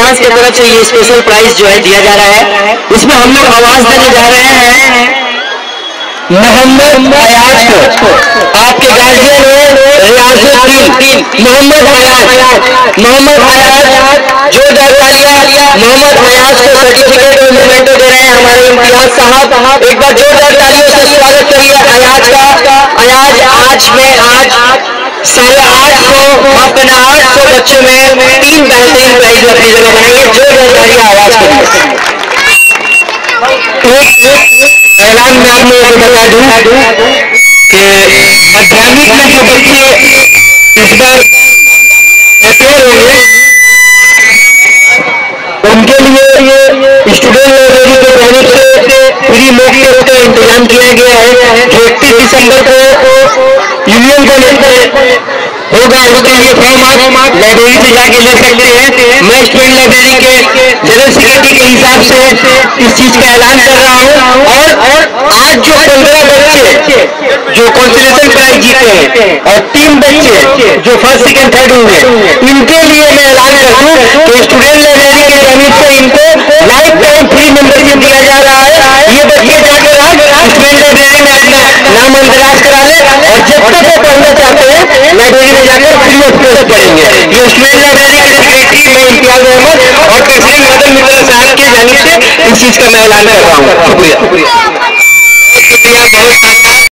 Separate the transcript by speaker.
Speaker 1: Finance की तरफ से ये स्पेशल प्राइज जो है दिया जा रहा है। इसमें हम लोग आवाज देने जा रहे हैं मोहम्मद अयाज को। आपके गार्जियन है रियाजुद्दीन मोहम्मद अयाज। मोहम्मद अयाज जोरदार तालियां मोहम्मद अयाज को सर्टिफिकेट और मोमेंटो दे रहे हैं हमारे इम्तियाज साहब। एक बार जोरदार तालियों से स्वागत करिए अयाज का। अयाज आज 850 बच्चों में 3 बेहतरीन प्राइज अपनी जगह बनाएंगे। जोरदार तालियां आवाज करिए। ऐलान में आप लोगों को बता दूं कि माध्यमिक में जो बच्चे इस बार अपेयर होंगे उनके लिए स्टूडेंट लाइब्रेरी के जानिब से फ्री मॉक टेस्ट का इंतजाम किया गया है जो 31 दिसंबर को यूनियन कॉलेज में होगा। उसके लिए फॉर्म आप लाइब्रेरी से जाके ले सकते हैं। मैं स्टूडेंट लाइब्रेरी के जनरल सेक्रेटरी के हिसाब से इस चीज का ऐलान कर रहा हूँ। और आज जो 15 बच्चे जो कंसोलेशन प्राइज जीते हैं और 3 बच्चे जो फर्स्ट सेकंड थर्ड हुए इनके लिए मैं ऐलान कर दूं कि स्टूडेंट लाइब्रेरी के जानिब से इनको लाइफ टाइम फ्री मेंबरशिप दिया जा रहा है। ये बच्चे जाकर आप स्टूडेंट लाइब्रेरी में अपना नाम अंदराज करा ले और जब तक वो पढ़ना चाहते हैं लाइब्रेरी में जाकर फ्री ऑफ कॉस्ट पढ़ेंगे। ये स्टूडेंट लाइब्रेरी के सेक्रेटरी मैं इम्तियाज अहमद और प्रेसिडेंट मदन मित्तल साहब के जानिब से इस चीज का मैं ऐलान कर रहा हूँ। शुक्रिया।